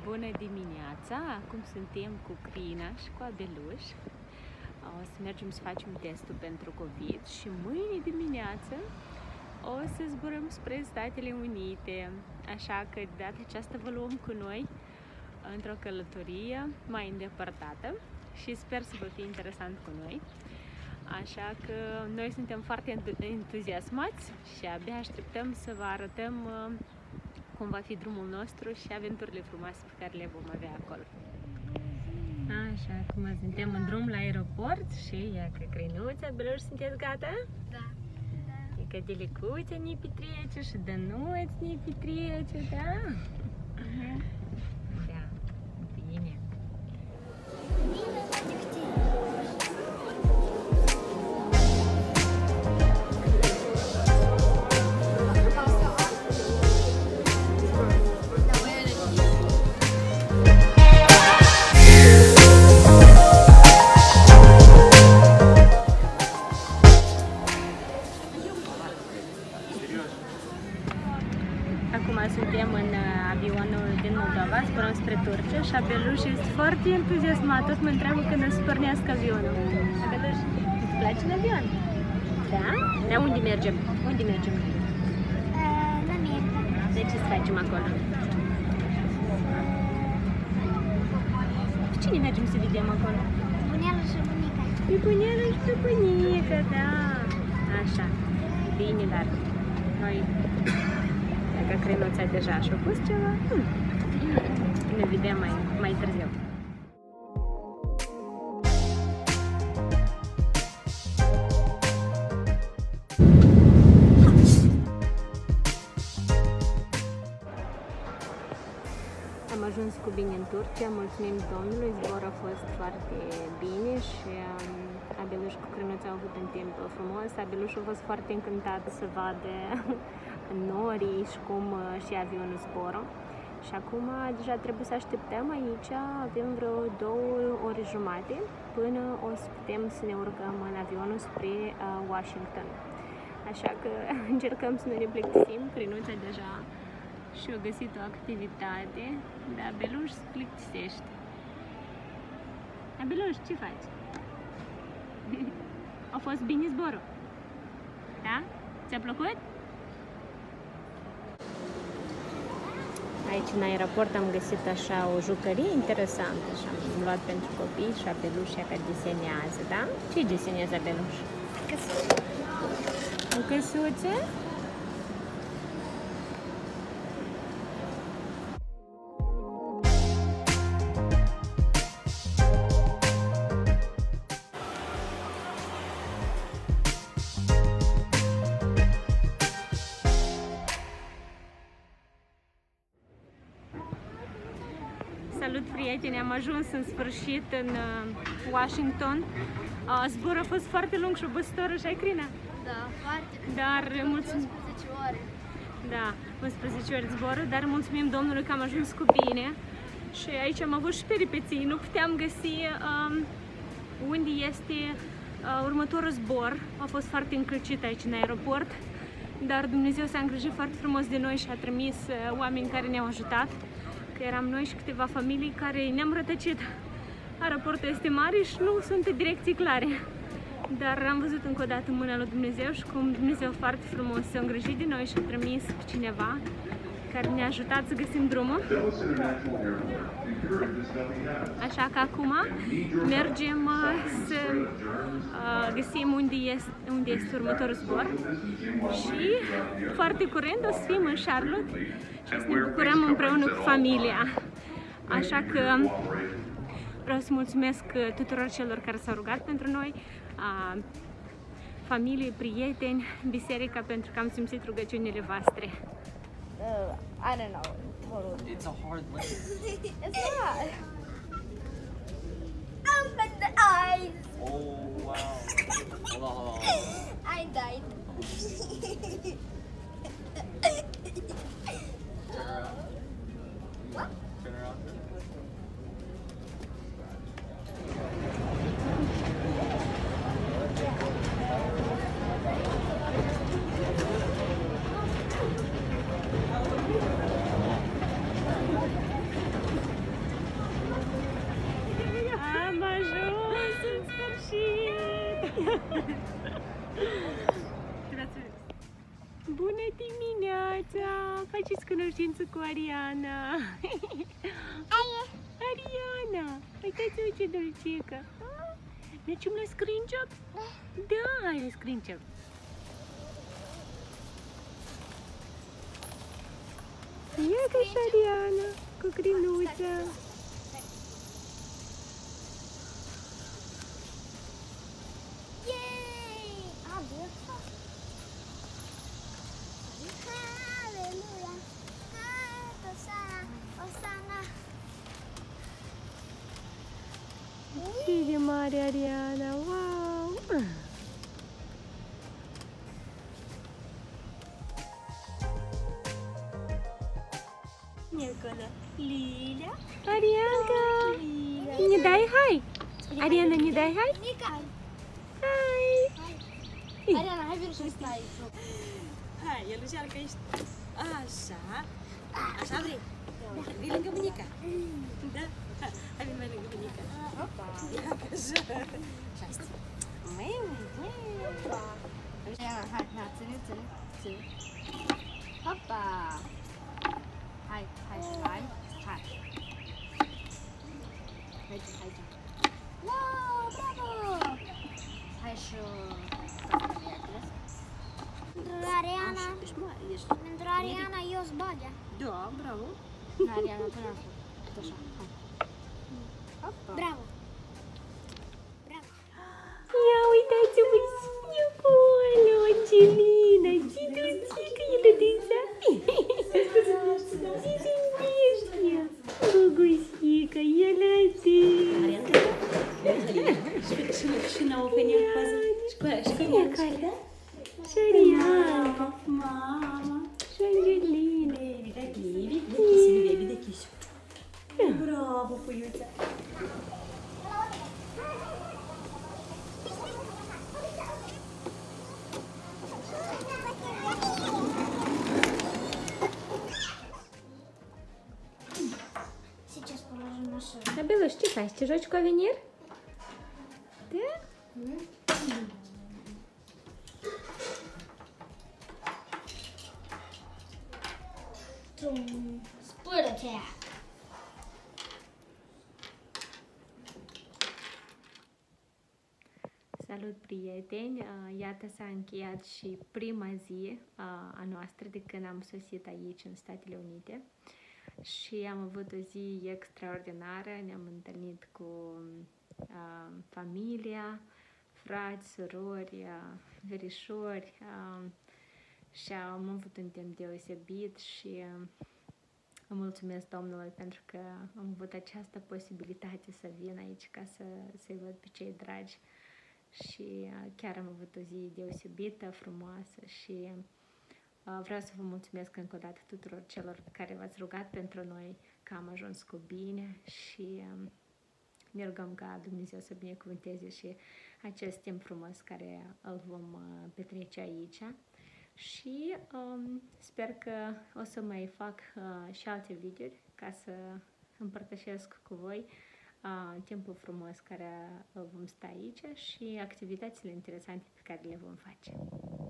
Bună dimineața! Acum suntem cu Crina și cu Abeluș. O să mergem să facem testul pentru COVID și mâine dimineață o să zburăm spre Statele Unite. Așa că de data aceasta vă luăm cu noi într-o călătorie mai îndepărtată și sper să vă fie interesant cu noi. Așa că noi suntem foarte entuziasmați și abia așteptăm să vă arătăm cum va fi drumul nostru și aventurile frumoase pe care le vom avea acolo. Așa, acum suntem în drum la aeroport și ia că Crinuța, Beluș, sunteți gata? Da. E că Delicuța ne petrece și Dănuț ne petrece, da? Da, bine. Acum suntem în avionul din Moldova, zburăm spre Turcia și Abeluș este foarte entuziasmat, tot mă întreabă când o să pornească avionul. Abeluș, îți place în avion? Da? Dar unde mergem? Unde mergem? La America. De ce să facem acolo? Cu cine mergem să vedem acolo? Bunelul și bunica. Pe bunelul și pe bunica, da. Așa. Bine, dar noi... Dacă Crinuța deja și-a pus ceva, ne vedem mai târziu. Am ajuns cu bine în Turcia, mulțumim Domnului, zborul a fost foarte bine și Abeluș cu Crinuța au avut un timp frumos. Abeluș a fost foarte încântat să vadă norii și cum și avionul zboră. Și acum deja trebuie să așteptăm aici, avem vreo 2 ore jumate până o să putem să ne urcăm în avionul spre Washington. Așa că încercăm să ne plictisim. Crinuța deja și-a găsit o activitate, dar Abeluș se plictisește. Abeluș, ce faci? A fost bine zborul? Da? Ți-a plăcut? Aici în aeroport am găsit așa o jucărie interesantă și am luat pentru copii și Abeluș ea că desenează, da? Ce desenează Abeluș? Căsuță. O căsuță? Salut, prieteni! Am ajuns în sfârșit în Washington. Zborul a fost foarte lung și obositor, așa, Crina? Da, foarte. Dar mulțumim. 11 ore. Da, 11 ore zborul, dar mulțumim Domnului că am ajuns cu bine. Și aici am avut și peripeții, nu puteam găsi unde este următorul zbor. A fost foarte încălcit aici în aeroport, dar Dumnezeu s-a îngrijit foarte frumos de noi și a trimis oameni care ne-au ajutat. Că eram noi și câteva familii care ne-am rătăcit. Aeroportul este mare și nu sunt direcții clare. Dar am văzut încă o dată mâna lui Dumnezeu și cum Dumnezeu foarte frumos s-a îngrijit de noi și a trimis cineva care ne-a ajutat să găsim drumul. Așa că acum mergem să găsim unde este următorul zbor și foarte curând o să fim în Charlotte și să ne bucurăm împreună cu familia. Așa că vreau să mulțumesc tuturor celor care s-au rugat pentru noi, familie, prieteni, biserica, pentru că am simțit rugăciunile voastre. I don't know. Totally. It's a hard lift. It's not. Open the eyes. Oh, wow. Hold on, hold on. I died. Turn around. What? Turn around. cunoștință cu Ariana. Ariana, uitați-vă ce dulcică. Mergem la screen job? Da, hai la screen job. Iată și Ariana cu crinuța. Yay! Beautiful. Hallelujah. Osana. Ce de mare Ariana, wow! Acolo. Lilia. Arianca! Ne dai hai? Ariana, ne dai hai? Nica. Hai! Ariana, hai vino să stai. Hai, el încearcă aici. Așa. Așa vrei? Vii lângă bunica. Da? Hai, vin mai lângă bunica. Opa. Ia că așa. Așa stai. Ariana, hai, ține. Hopa. Hai. Mergi. Wow, bravo! Hai și... Pentru Ariana, Ești mare, ești... pentru Ariana eu îți bagea. Da, bravo. Ariana, până acum. Așa, hai. Bravo. Ia uitați-vă cine acolo, Angelina, ce dulcică e lădița. Ce zâmbește, Gugusica, e la tine. Și n-au venit pază. Și cu ea care? Și Ariana, Mama. și Angelina. Baby, dai baby. Baby, de kiss. Bravo, puiuța. Сейчас положим машину. А, Белуш, ce faci? Te joci cu Avenir? Da? Spără-te! Salut, prieteni! Iată s-a încheiat și prima zi a noastră de când am sosit aici în Statele Unite și am avut o zi extraordinară. Ne-am întâlnit cu familia, frați, surori, verișori și am avut un timp deosebit și îmi mulțumesc Domnului pentru că am avut această posibilitate să vin aici ca să-i văd pe cei dragi. Și chiar am avut o zi deosebită, frumoasă și vreau să vă mulțumesc încă o dată tuturor celor care v-ați rugat pentru noi că am ajuns cu bine și ne rugăm ca Dumnezeu să binecuvânteze și acest timp frumos care îl vom petrece aici și sper că o să mai fac și alte videouri ca să împărtășesc cu voi timpul frumos care vom sta aici și activitățile interesante pe care le vom face.